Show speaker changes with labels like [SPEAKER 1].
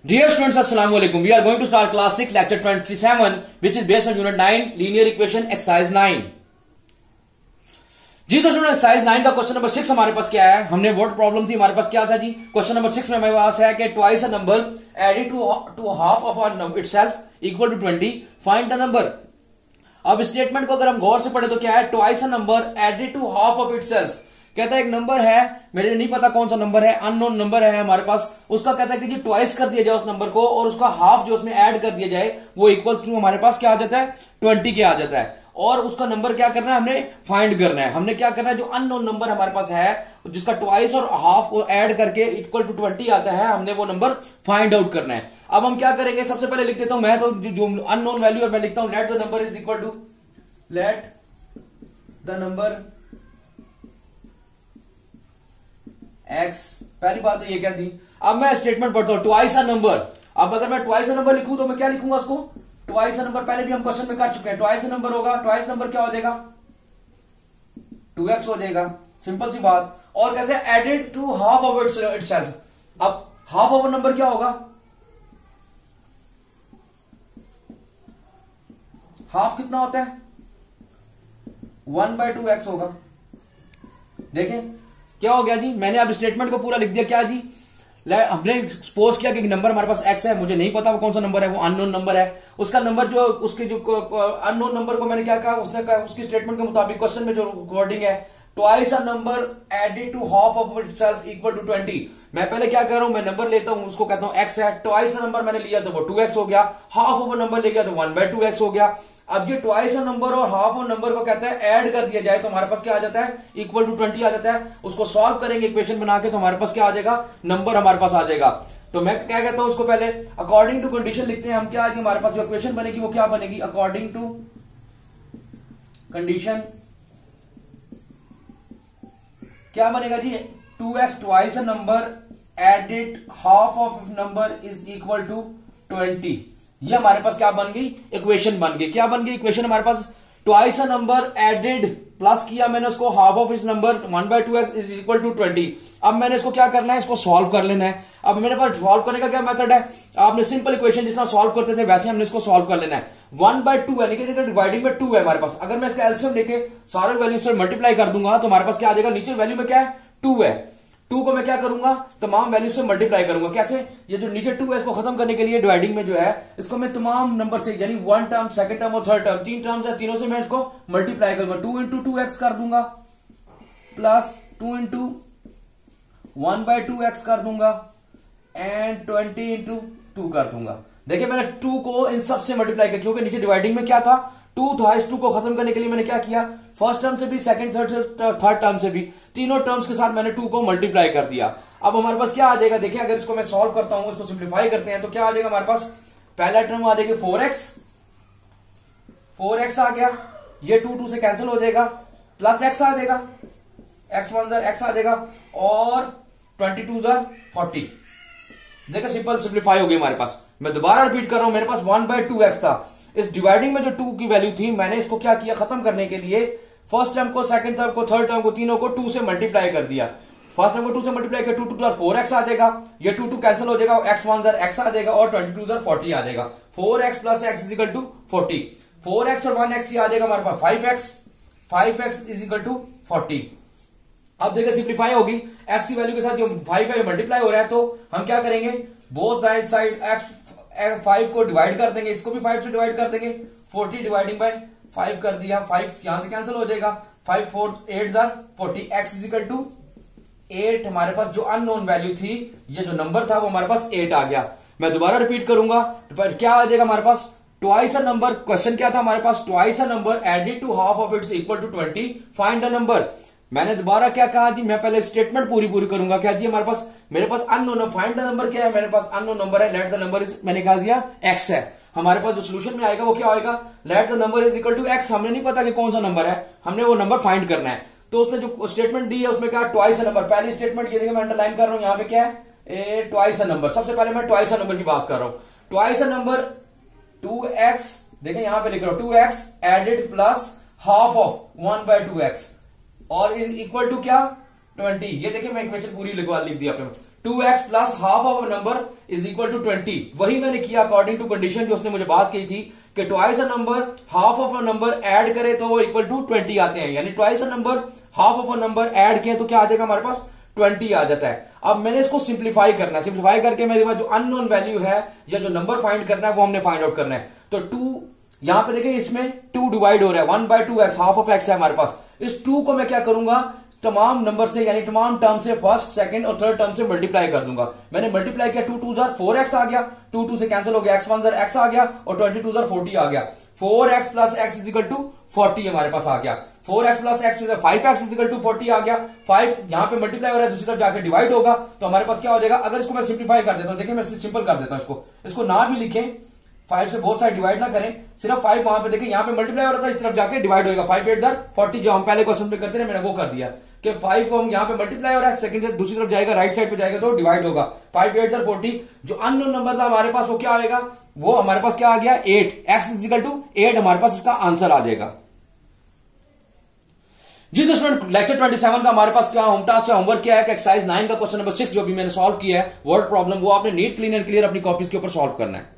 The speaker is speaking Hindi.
[SPEAKER 1] Dear students, Assalamu alaikum. We are going to start class 6 lecture 27 which is based on unit 9 linear equation exercise 9. जी तो स्टूडेंट एक्सरसाइज 9 का क्वेश्चन नंबर 6 हमारे पास क्या है. हमने वर्ड प्रॉब्लम थी हमारे पास क्या था जी. क्वेश्चन नंबर 6 में हमारे पास है कि twice a number added to half of a itself equal to 20 find the number. अब स्टेटमेंट को अगर हम गौर से पढ़े तो क्या है. Twice a number added to half of itself. कहता है एक नंबर है, मेरे नहीं पता कौन सा नंबर है, अननोन नंबर है हमारे पास. उसका कहता है कि जी ट्वाइस कर दिया जाए उस नंबर को और उसका हाफ जो उसमें ऐड कर दिया जाए वो इक्वल टू हमारे पास क्या आ जाता है 20 के आ जाता है. और उसका नंबर क्या करना है, हमने फाइंड करना है. हमने क्या करना है, जो अननोन नंबर हमारे पास है जिसका ट्वाइस और हाफ को ऐड करके इक्वल टू 20 आता है, हमने वो नंबर फाइंड आउट करना है. अब हम क्या करेंगे, सबसे पहले लिख देता हूं मैं तो जो अननोन वैल्यू है मैं लिखता हूं let the number is equal to let the number x. पहली बात तो ये क्या थी. अब मैं स्टेटमेंट पढ़ता हूं ट्वाइस अ नंबर. अब अगर मैं ट्वाइस अ नंबर लिखूं तो मैं क्या लिखूंगा उसको ट्वाइस नंबर. पहले भी हम क्वेश्चन में कर चुके हैं. ट्वाइस नंबर होगा, ट्वाइस नंबर क्या हो जाएगा 2x हो जाएगा. सिंपल सी बात. और कहते हैं added to half of itself. अब हाफ ऑफ नंबर क्या होगा, हाफ कितना होता है 1/2x होगा. देखें क्या हो गया जी. मैंने अब स्टेटमेंट को पूरा लिख दिया. क्या जी, हमने सपोज किया कि नंबर हमारे पास x है, मुझे नहीं पता वो कौन सा नंबर है, वो अननोन नंबर है. उसका नंबर जो उसके जो अननोन नंबर को मैंने क्या कहा, उसने कहा उसकी स्टेटमेंट के मुताबिक क्वेश्चन में जो वर्डिंग है twice a number added to half of itself equal to 20. मैं पहले क्या कर रहा हूं, मैं नंबर लेता हूं उसको कहता हूं x है. ट्वाइस नंबर मैंने लिया तो वो 2x हो गया. हाफ ऑफ नंबर ले गया तो 1/2x हो गया. अब ये ट्वाइस नंबर और हाफ ऑफ नंबर को कहता है ऐड कर दिया जाए तो हमारे पास क्या आ जाता है इक्वल टू 20 आ जाता है. उसको सॉल्व करेंगे इक्वेशन बना के तो हमारे पास क्या आ जाएगा, नंबर हमारे पास आ जाएगा. तो मैं क्या कहता हूं उसको पहले अकॉर्डिंग टू कंडीशन लिखते हैं हम. क्या है कि हमारे पास जो इक्वेशन बनेगी वो क्या बनेगी, अकॉर्डिंग टू कंडीशन क्या बनेगा जी 2x twice number added half of number is equal to 20. ये हमारे पास क्या बन गई, इक्वेशन बन गई. क्या बन गई इक्वेशन हमारे पास, ट्वाइस नंबर एडेड प्लस किया मैंने उसको हाफ ऑफ इस number 1/2x is equal to 20. अब मैंने इसको क्या करना है, इसको सॉल्व कर लेना है. अब मेरे पास सॉल्व करने का क्या मेथड है, आपने सिंपल इक्वेशन जिस तरह सॉल्व करते थे वैसे हमने इसको सॉल्व कर लेना है. 1/2 यानी कि डिवाइडिंग में 2 है हमारे पास. अगर मैं इसका एलसीएम लेके सारे वैल्यू से मल्टीप्लाई कर दूंगा तो हमारे पास क्या आ जाएगा, नीचे वैल्यू में क्या है 2 है. 2 को मैं क्या करूंगा, तमाम वैल्यू से मल्टीप्लाई करूंगा. कैसे, ये जो नीचे 2 है इसको खत्म करने के लिए डिवाइडिंग में जो है इसको मैं तमाम नंबर से यानी 1 टर्म, सेकंड टर्म और थर्ड टर्म 3 टर्म्स है, तीनों से मैं इसको मल्टीप्लाई करूंगा. 2 इंटू 2x कर दूंगा प्लस 2 इंटू 1/2x कर दूंगा एंड 20 इंटू 2 कर दूंगा. देखिए मैंने 2 को इन सब से मल्टीप्लाई किया क्योंकि नीचे डिवाइडिंग में क्या था 2 था. इस 2 को खत्म करने के लिए मैंने क्या किया, फर्स्ट टर्म से भी सेकंड थर्ड टर्म से भी तीनों टर्म्स के साथ मैंने 2 को मल्टीप्लाई कर दिया. अब हमारे पास क्या आ जाएगा, देखिए अगर इसको मैं सॉल्व करता हूं, इसको सिंप्लीफाई करते हैं तो क्या आ जाएगा हमारे पास, पहला टर्म आ जाएगा 4x आ गया. ये 2 से कैंसिल हो जाएगा प्लस x आ जाएगा, x1 x आ जाएगा और 22 40. देखो सिंपल सिंप्लीफाई हो गई हमारे पास. मैं दोबारा रिपीट कर रहा हूं, मेरे पास 1/2x था. इस डिवाइडिंग में जो 2 की वैल्यू थी मैंने इसको क्या किया, खत्म करने के लिए फर्स्ट टर्म को, सेकंड टर्म को, थर्ड टर्म को, तीनों को 2 से मल्टीप्लाई कर दिया. फर्स्ट टर्म को 2 से मल्टीप्लाई किया 2 4x आ जाएगा. ये 2 कैंसिल हो जाएगा, x1 x आ जाएगा और 22 40 आ जाएगा. 4x plus x is equal to 40. 4x और 1x आ जाएगा हमारे पास 5x इज इक्वल टू 40. अब देखिए सिंप्लीफाई होगी, x की वैल्यू के साथ जो 5 है मल्टीप्लाई हो रहा है तो हम क्या करेंगे, बोथ साइड x 5 को डिवाइड कर देंगे, इसको भी 5 से डिवाइड कर देंगे. 40 डिवाइडिंग बाय 5 कर दिया, 5 यहां से कैंसिल हो जाएगा. 5 4 8 40. x is equal to 8. हमारे पास जो अननोन वैल्यू थी, ये जो नंबर था वो हमारे पास 8 आ गया. मैं दोबारा रिपीट करूंगा, क्या आ जाएगा हमारे पास, ट्वाइस अ नंबर. क्वेश्चन क्या था हमारे पास, twice a number added to half of its equal to 20 find the number. मैंने दोबारा क्या कहा जी, मैं पहले स्टेटमेंट पूरी करूंगा. क्या जी हमारे पास, मेरे पास अननोन, फाइंड द नंबर क्या है, मेरे पास अननोन नंबर है. लेट द नंबर इज, मैंने कहा दिया x है. हमारे पास जो सोल्यूशन में आएगा वो क्या होगा, let the number is equal to x. हमने नहीं पता कि कौन सा नंबर है, हमने वो नंबर फाइंड करना है. तो उसने जो स्टेटमेंट दी है उसमें क्या, ट्वाइस नंबर. पहली स्टेटमेंट ये देखिए मैं अंडरलाइन कर रहा हूं, यहां पे क्या है ट्वाइस नंबर. सबसे पहले मैं ट्वाइस नंबर की बात कर रहा हूं. ट्वाइस नंबर 2x, देखें यहां पे लिख रहा हूं 2x added plus half of 1/2x और इक्वल टू क्या 20. ये देखिए मैं इक्वेशन पूरी लिख दी आपने. 2x plus half of a number is equal to 20। वही मैंने किया अकॉर्डिंग टू कंडीशन जो उसने मुझे बात की थी कि twice a number half of a number add करे तो वो इक्वल टू 20 आते हैं, यानी twice a number half of a number add किए तो क्या आ जाएगा हमारे पास 20 आ जाता है। अब मैंने इसको सिंप्लीफाई करना है, सिंप्लीफाई करके मेरे पास जो अननोन वैल्यू है या जो नंबर फाइंड करना है वो हमने फाइंड आउट करना है। तो 2 यहां पे देखिए इसमें 2 डिवाइड हो रहा है, 1/2x हाफ ऑफ x है हमारे पास। इस 2 को मैं क्या करूंगा तमाम नंबर से यानी तमाम टर्म से फर्स्ट सेकंड और थर्ड टर्म से मल्टीप्लाई कर दूंगा। मैंने मल्टीप्लाई किया 2 2 4x आ गया, 2 2 से कैंसिल हो गया, x1 x आ गया और 22 40 आ गया। 4x plus x is equal to 40 हमारे पास आ गया। 4x plus x 5x is equal to 40 आ गया। 5 यहां पे मल्टीप्लाई हो रहा है, दूसरी तरफ जाकर डिवाइड होगा तो हमारे पास क्या हो जाएगा। अगर इसको मैं सिंप्लीफाई कर देता हूं, देखिए मैं सिंपल कर देता हूं इसको ना भी लिखें, 5 से बोथ साइड डिवाइड ना करें, सिर्फ 5 वहां पे देखिए यहां पे मल्टीप्लाई हो रहा था, इस तरफ जाके डिवाइड होगा। 5 8 40 जो हम पहले क्वेश्चन में करते हैं मैंने वो कर दिया कि 5 को हम यहां पे मल्टीप्लाई हो रहा है, सेकंड से दूसरी तरफ जाएगा, राइट साइड पे जाएगा तो डिवाइड होगा। 5 8 40 जो अननोन नंबर था हमारे पास वो क्या आएगा, वो हमारे पास क्या आ गया 8, x इज इक्वल टू 8 हमारे पास इसका आंसर आ जाएगा। जी तो स्टूडेंट लेक्चर 27 का हमारे पास क्या होम टास्क या होमवर्क क्या है कि एक्सरसाइज 9 का क्वेश्चन नंबर 6 जो भी मैंने सॉल्व किया है वर्ड प्रॉब्लम, वो आपने नीट क्लीन एंड क्लियर अपनी कॉपीज के ऊपर सॉल्व करना है।